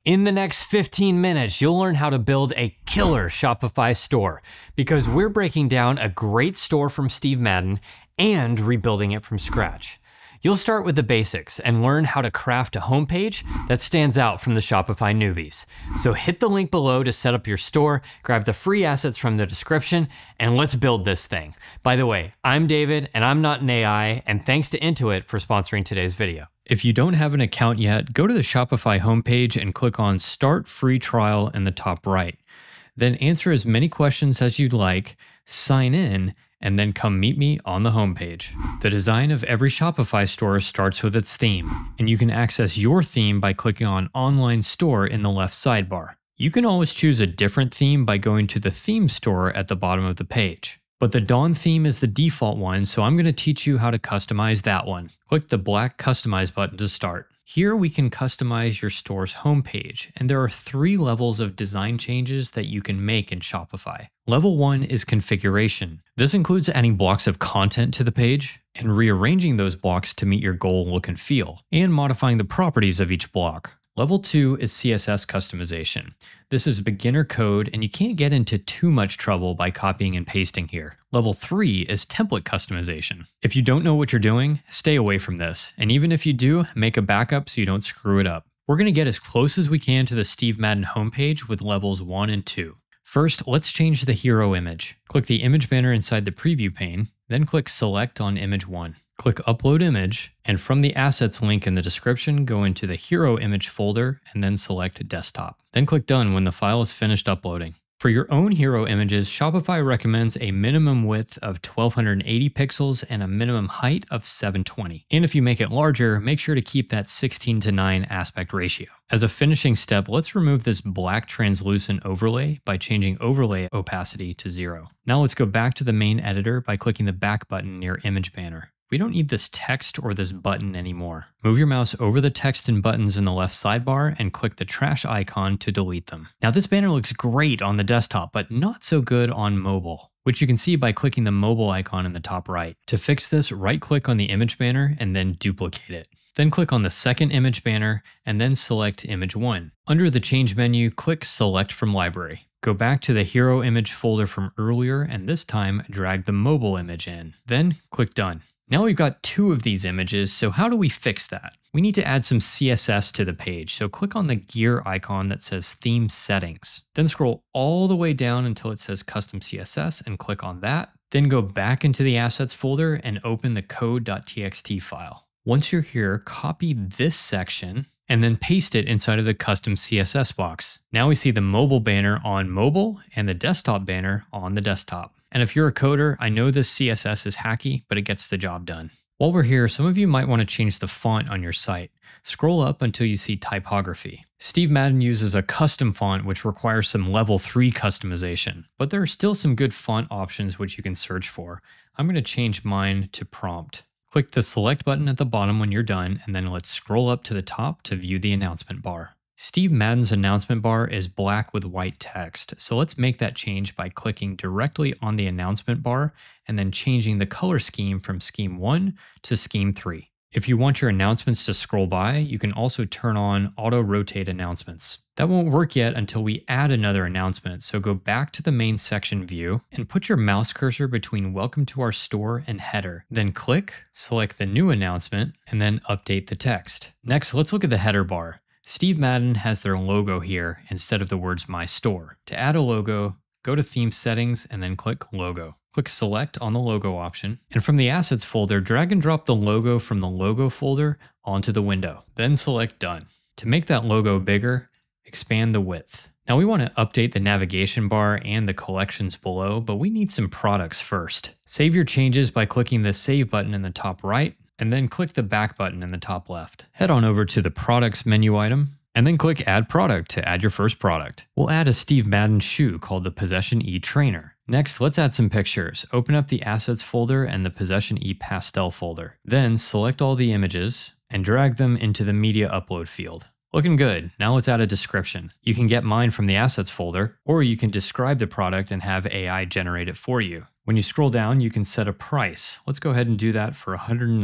In the next 15 minutes, you'll learn how to build a killer Shopify store because we're breaking down a great store from Steve Madden and rebuilding it from scratch. You'll start with the basics and learn how to craft a homepage that stands out from the Shopify newbies. So hit the link below to set up your store, grab the free assets from the description, and let's build this thing. By the way, I'm David and I'm not an AI, and thanks to Intuit for sponsoring today's video. If you don't have an account yet, go to the Shopify homepage and click on Start Free Trial in the top right. Then answer as many questions as you'd like, sign in, and then come meet me on the homepage. The design of every Shopify store starts with its theme, and you can access your theme by clicking on Online Store in the left sidebar. You can always choose a different theme by going to the Theme Store at the bottom of the page. But the Dawn theme is the default one, so I'm going to teach you how to customize that one. Click the black Customize button to start. Here we can customize your store's homepage, and there are 3 levels of design changes that you can make in Shopify. Level 1 is configuration. This includes adding blocks of content to the page and rearranging those blocks to meet your goal look and feel, and modifying the properties of each block. Level 2 is CSS customization. This is beginner code and you can't get into too much trouble by copying and pasting here. Level 3 is template customization. If you don't know what you're doing, stay away from this. And even if you do, make a backup so you don't screw it up. We're going to get as close as we can to the Steve Madden homepage with levels 1 and 2. First, let's change the hero image. Click the image banner inside the preview pane, then click Select on image 1. Click Upload Image, and from the Assets link in the description, go into the Hero Image folder and then select Desktop. Then click Done when the file is finished uploading. For your own hero images, Shopify recommends a minimum width of 1280 pixels and a minimum height of 720. And if you make it larger, make sure to keep that 16:9 aspect ratio. As a finishing step, let's remove this black translucent overlay by changing overlay opacity to 0. Now let's go back to the main editor by clicking the back button near Image Banner. We don't need this text or this button anymore. Move your mouse over the text and buttons in the left sidebar and click the trash icon to delete them. Now this banner looks great on the desktop, but not so good on mobile, which you can see by clicking the mobile icon in the top right. To fix this, right-click on the image banner and then duplicate it. Then click on the second image banner and then select image 1. Under the change menu, click Select from Library. Go back to the hero image folder from earlier and this time drag the mobile image in. Then click Done. Now we've got 2 of these images, so how do we fix that? We need to add some CSS to the page, so click on the gear icon that says Theme Settings. Then scroll all the way down until it says Custom CSS and click on that. Then go back into the Assets folder and open the code.txt file. Once you're here, copy this section and then paste it inside of the custom CSS box. Now we see the mobile banner on mobile and the desktop banner on the desktop. And if you're a coder, I know this CSS is hacky, but it gets the job done. While we're here, some of you might want to change the font on your site. Scroll up until you see typography. Steve Madden uses a custom font which requires some level 3 customization, but there are still some good font options which you can search for. I'm going to change mine to prompt. Click the select button at the bottom when you're done, and then let's scroll up to the top to view the announcement bar. Steve Madden's announcement bar is black with white text, so let's make that change by clicking directly on the announcement bar and then changing the color scheme from Scheme 1 to Scheme 3. If you want your announcements to scroll by, you can also turn on Auto Rotate Announcements. That won't work yet until we add another announcement, so go back to the main section view and put your mouse cursor between Welcome to our store and Header. Then click, select the new announcement, and then update the text. Next, let's look at the header bar. Steve Madden has their logo here instead of the words My Store. To add a logo, go to Theme Settings and then click Logo. Click Select on the logo option, and from the Assets folder, drag and drop the logo from the logo folder onto the window. Then select Done. To make that logo bigger, expand the width. Now we want to update the navigation bar and the collections below, but we need some products first. Save your changes by clicking the Save button in the top right, and then click the back button in the top left. Head on over to the Products menu item, and then click Add Product to add your first product. We'll add a Steve Madden shoe called the Possession E Trainer. Next, let's add some pictures. Open up the Assets folder and the Possession E Pastel folder. Then select all the images and drag them into the Media Upload field. Looking good. Now let's add a description. You can get mine from the Assets folder, or you can describe the product and have AI generate it for you. When you scroll down, you can set a price. Let's go ahead and do that for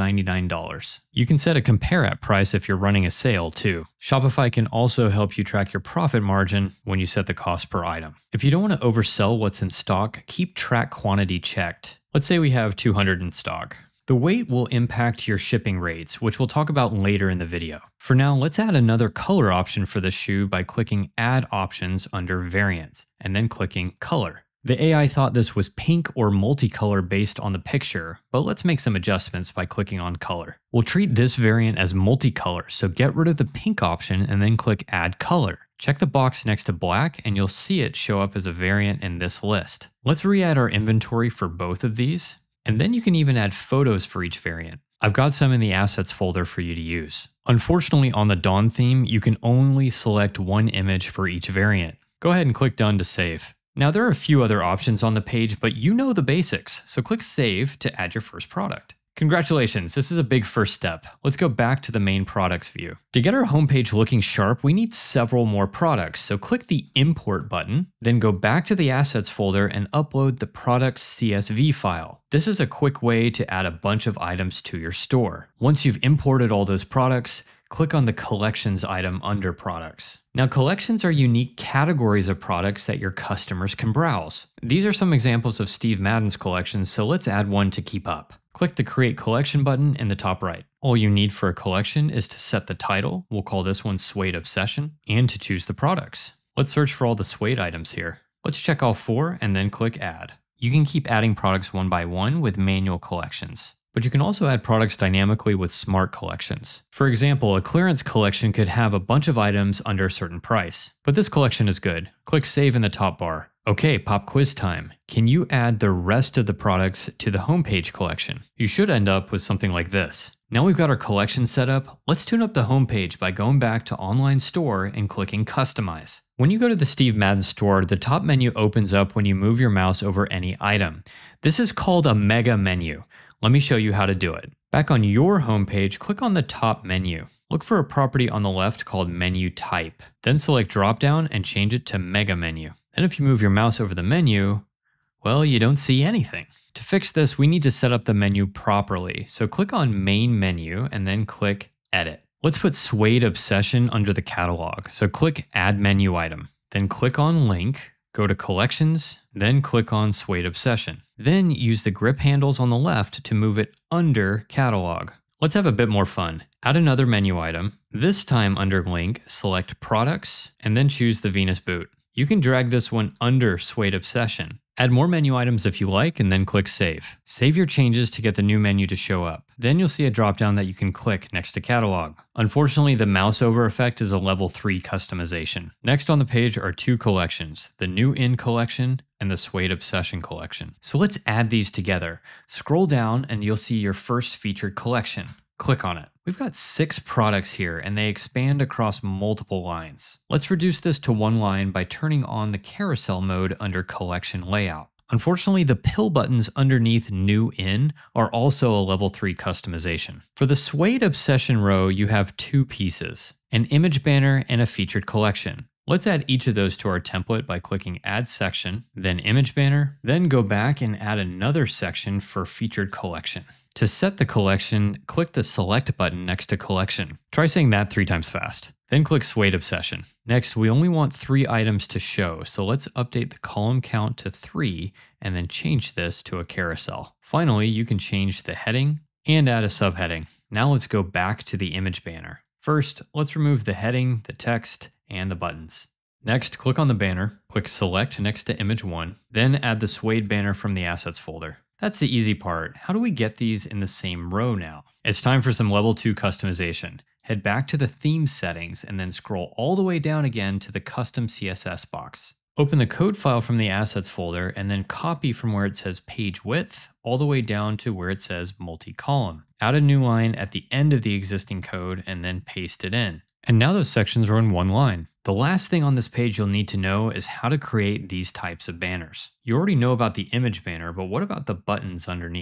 $199. You can set a compare at price if you're running a sale too. Shopify can also help you track your profit margin when you set the cost per item. If you don't want to oversell what's in stock, keep track quantity checked. Let's say we have 200 in stock. The weight will impact your shipping rates, which we'll talk about later in the video. For now, let's add another color option for the shoe by clicking Add Options under Variant, and then clicking Color. The AI thought this was pink or multicolor based on the picture, but let's make some adjustments by clicking on Color. We'll treat this variant as multicolor, so get rid of the pink option and then click Add Color. Check the box next to black and you'll see it show up as a variant in this list. Let's re-add our inventory for both of these, and then you can even add photos for each variant. I've got some in the Assets folder for you to use. Unfortunately, on the Dawn theme, you can only select one image for each variant. Go ahead and click Done to save. Now there are a few other options on the page, but you know the basics, so click Save to add your first product. Congratulations, this is a big first step. Let's go back to the main products view. To get our homepage looking sharp, we need several more products, so click the Import button, then go back to the Assets folder and upload the product's CSV file. This is a quick way to add a bunch of items to your store. Once you've imported all those products, click on the Collections item under Products. Now, collections are unique categories of products that your customers can browse. These are some examples of Steve Madden's collections, so let's add one to keep up. Click the Create Collection button in the top right. All you need for a collection is to set the title, we'll call this one Suede Obsession, and to choose the products. Let's search for all the suede items here. Let's check all 4 and then click Add. You can keep adding products one by one with manual collections, but you can also add products dynamically with smart collections. For example, a clearance collection could have a bunch of items under a certain price, but this collection is good. Click Save in the top bar. Okay, pop quiz time. Can you add the rest of the products to the homepage collection? You should end up with something like this. Now we've got our collection set up, let's tune up the homepage by going back to Online Store and clicking Customize. When you go to the Steve Madden store, the top menu opens up when you move your mouse over any item. This is called a mega menu. Let me show you how to do it. Back on your homepage, click on the top menu. Look for a property on the left called Menu Type. Then select Dropdown and change it to Mega Menu. Then if you move your mouse over the menu, well, you don't see anything. To fix this, we need to set up the menu properly. So click on Main Menu and then click Edit. Let's put Suede Obsession under the catalog. So click Add Menu Item. Then click on Link, go to Collections, then click on Suede Obsession. Then use the grip handles on the left to move it under Catalog. Let's have a bit more fun. Add another menu item. This time under Link, select Products, and then choose the Venus boot. You can drag this one under Suede Obsession. Add more menu items if you like, and then click Save. Save your changes to get the new menu to show up. Then you'll see a dropdown that you can click next to Catalog. Unfortunately, the mouse over effect is a level 3 customization. Next on the page are 2 collections, the New In collection and the Suede Obsession collection. So let's add these together. Scroll down and you'll see your first featured collection. Click on it. We've got 6 products here and they expand across multiple lines. Let's reduce this to one line by turning on the carousel mode under Collection Layout. Unfortunately, the pill buttons underneath New In are also a level 3 customization. For the Suede Obsession row, you have 2 pieces, an image banner and a featured collection. Let's add each of those to our template by clicking Add Section, then Image Banner, then go back and add another section for Featured Collection. To set the collection, click the Select button next to Collection. Try saying that 3 times fast. Then click Suede Obsession. Next, we only want 3 items to show, so let's update the column count to 3 and then change this to a carousel. Finally, you can change the heading and add a subheading. Now let's go back to the image banner. First, let's remove the heading, the text, and the buttons. Next, click on the banner, click Select next to Image 1, then add the Suede banner from the Assets folder. That's the easy part. How do we get these in the same row now? It's time for some level 2 customization. Head back to the theme settings and then scroll all the way down again to the custom CSS box. Open the code file from the Assets folder and then copy from where it says page width all the way down to where it says multi-column. Add a new line at the end of the existing code and then paste it in. And now those sections are in one line. The last thing on this page you'll need to know is how to create these types of banners. You already know about the image banner, but what about the buttons underneath?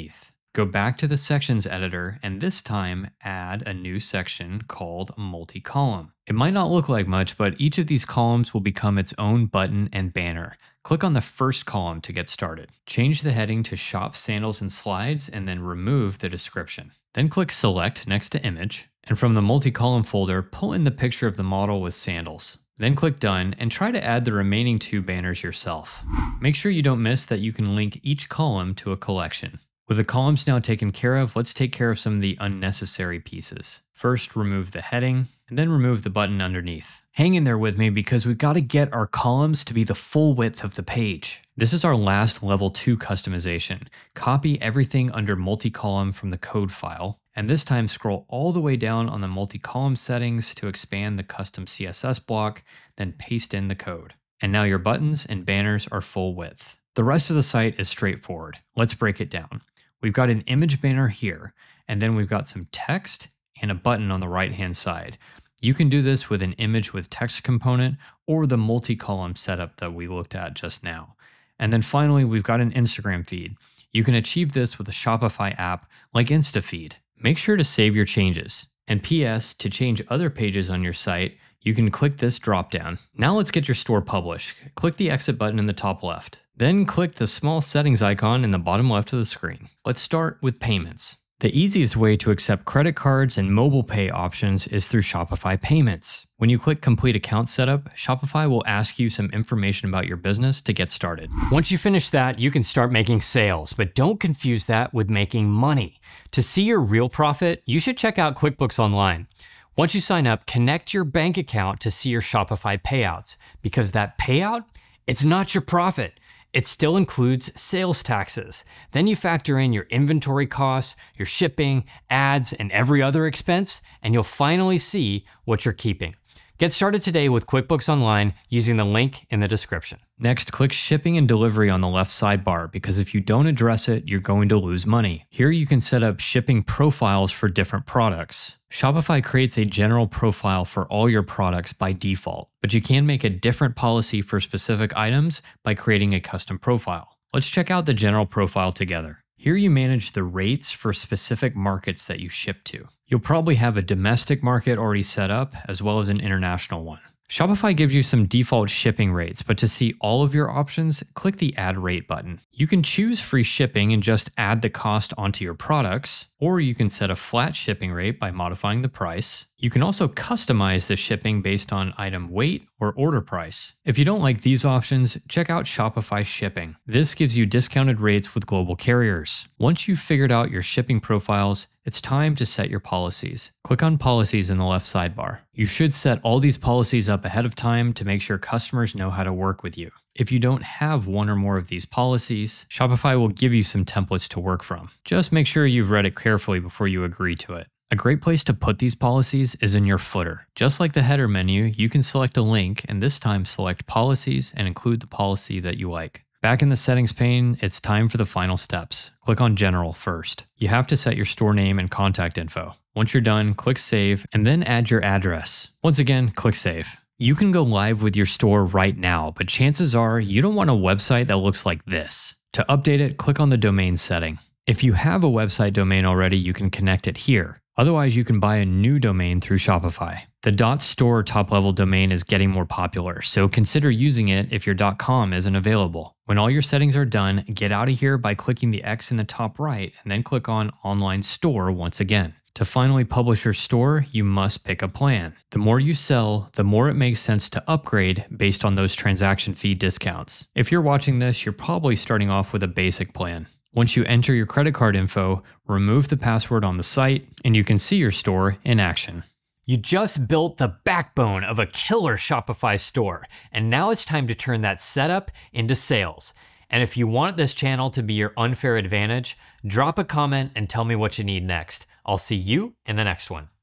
Go back to the sections editor and this time add a new section called multi-column. It might not look like much, but each of these columns will become its own button and banner. Click on the first column to get started. Change the heading to Shop Sandals and Slides and then remove the description. Then click Select next to Image, and from the multi-column folder, pull in the picture of the model with sandals. Then click Done and try to add the remaining 2 banners yourself. Make sure you don't miss that you can link each column to a collection. With the columns now taken care of, let's take care of some of the unnecessary pieces. First, remove the heading, and then remove the button underneath. Hang in there with me because we've got to get our columns to be the full width of the page. This is our last level 2 customization. Copy everything under multi-column from the code file, and this time scroll all the way down on the multi-column settings to expand the custom CSS block, then paste in the code. And now your buttons and banners are full width. The rest of the site is straightforward. Let's break it down. We've got an image banner here, and then we've got some text and a button on the right-hand side. You can do this with an image with text component or the multi-column setup that we looked at just now. And then finally, we've got an Instagram feed. You can achieve this with a Shopify app like InstaFeed. Make sure to save your changes. And PS, to change other pages on your site, you can click this dropdown. Now let's get your store published. Click the exit button in the top left. Then click the small settings icon in the bottom left of the screen. Let's start with payments. The easiest way to accept credit cards and mobile pay options is through Shopify Payments. When you click Complete Account Setup, Shopify will ask you some information about your business to get started. Once you finish that, you can start making sales, but don't confuse that with making money. To see your real profit, you should check out QuickBooks Online. Once you sign up, connect your bank account to see your Shopify payouts, because that payout, it's not your profit. It still includes sales taxes. Then you factor in your inventory costs, your shipping, ads, and every other expense, and you'll finally see what you're keeping. Get started today with QuickBooks Online using the link in the description. Next, click Shipping and Delivery on the left sidebar, because if you don't address it, you're going to lose money. Here you can set up shipping profiles for different products. Shopify creates a general profile for all your products by default, but you can make a different policy for specific items by creating a custom profile. Let's check out the general profile together. Here you manage the rates for specific markets that you ship to. You'll probably have a domestic market already set up, as well as an international one. Shopify gives you some default shipping rates, but to see all of your options, click the Add Rate button. You can choose free shipping and just add the cost onto your products, or you can set a flat shipping rate by modifying the price. You can also customize the shipping based on item weight or order price. If you don't like these options, check out Shopify Shipping. This gives you discounted rates with global carriers. Once you've figured out your shipping profiles, it's time to set your policies. Click on Policies in the left sidebar. You should set all these policies up ahead of time to make sure customers know how to work with you. If you don't have one or more of these policies, Shopify will give you some templates to work from. Just make sure you've read it carefully before you agree to it. A great place to put these policies is in your footer. Just like the header menu, you can select a link and this time select Policies and include the policy that you like. Back in the settings pane, it's time for the final steps. Click on General first. You have to set your store name and contact info. Once you're done, click Save and then add your address. Once again, click Save. You can go live with your store right now, but chances are you don't want a website that looks like this. To update it, click on the domain setting. If you have a website domain already, you can connect it here. Otherwise, you can buy a new domain through Shopify. The .store top-level domain is getting more popular, so consider using it if your .com isn't available. When all your settings are done, get out of here by clicking the X in the top right and then click on Online Store once again. To finally publish your store, you must pick a plan. The more you sell, the more it makes sense to upgrade based on those transaction fee discounts. If you're watching this, you're probably starting off with a basic plan. Once you enter your credit card info, remove the password on the site, and you can see your store in action. You just built the backbone of a killer Shopify store, and now it's time to turn that setup into sales. And if you want this channel to be your unfair advantage, drop a comment and tell me what you need next. I'll see you in the next one.